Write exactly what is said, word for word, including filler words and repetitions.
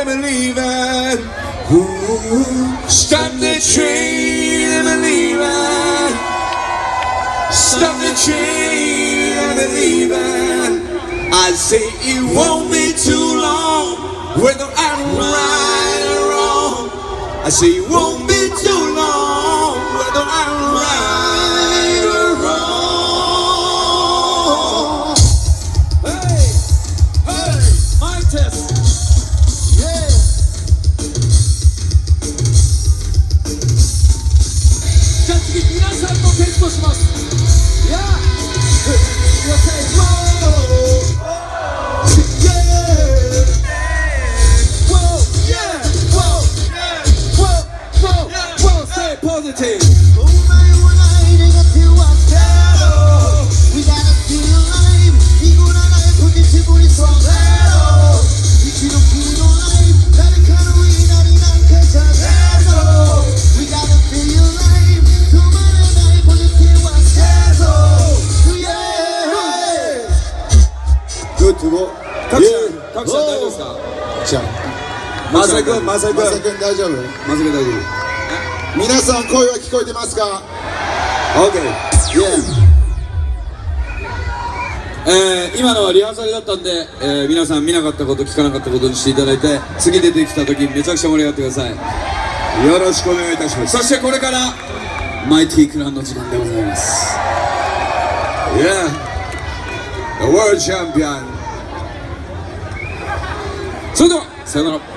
I'm leaving. Ooh, stop the train, I'm leaving. Stop the train, I'm leaving. I say it won't be too long, whether I'm right or wrong. I say it won't be too long, whether I'm right or wrong. Hey, hey, my test. Yeah. じゃあ次皆さんのテストします。Yeah. You say whoa. Positive. Oh my, what I negative was zero. We gotta feel alive. We gonna live positively from zero. 이치로 feel alive. 나를 가로이 나를 남겨져 zero. We gotta feel alive. 수많은 나의 positive was zero. Yeah. Good to go. Yeah. 각자大丈夫ですか? 자, 마사군, 마사군, 마사군 大丈夫? 마사군 大丈夫? 皆さん声は聞こえてますか? OK、yeah. えー、今のはリハーサルだったんで、えー、皆さん見なかったこと聞かなかったことにしていただいて、次出てきた時めちゃくちゃ盛り上がってください。よろしくお願いいたします。そしてこれからマイティクランの時間でございます。 Yeah, the world champion。それではさよなら。